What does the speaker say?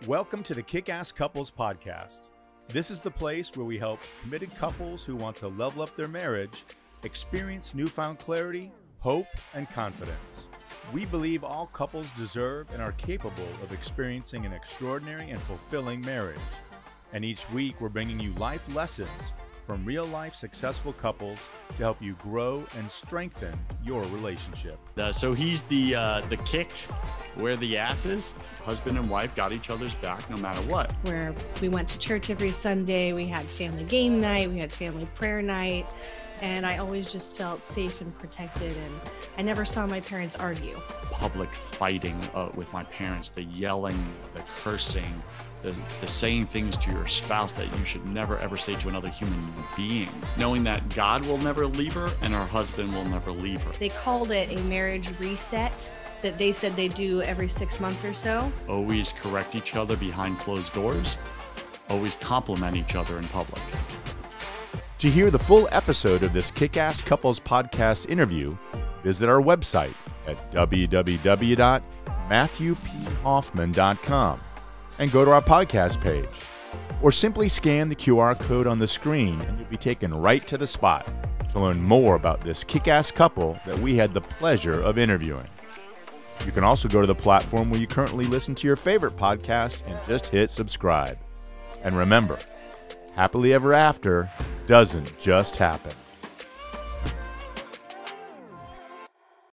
Welcome to the Kick-Ass Couples Podcast. This is the place where we help committed couples who want to level up their marriage experience newfound clarity, hope, and confidence. We believe all couples deserve and are capable of experiencing an extraordinary and fulfilling marriage. And each week we're bringing you life lessons from real-life successful couples to help you grow and strengthen your relationship. So he's the kick, we're the asses. Husband and wife got each other's back no matter what. Where we went to church every Sunday, we had family game night, we had family prayer night, and I always just felt safe and protected, and I never saw my parents argue. Public fighting with my parents, the yelling, the cursing, the saying things to your spouse that you should never ever say to another human being. Knowing that God will never leave her and her husband will never leave her. They called it a marriage reset that they said they do every 6 months or so. Always correct each other behind closed doors. Always compliment each other in public. To hear the full episode of this Kick-Ass Couples Podcast interview, visit our website at www.matthewphoffman.com and go to our podcast page. Or simply scan the QR code on the screen and you'll be taken right to the spot to learn more about this kick-ass couple that we had the pleasure of interviewing. You can also go to the platform where you currently listen to your favorite podcast and just hit subscribe. And remember, happily ever after doesn't just happen.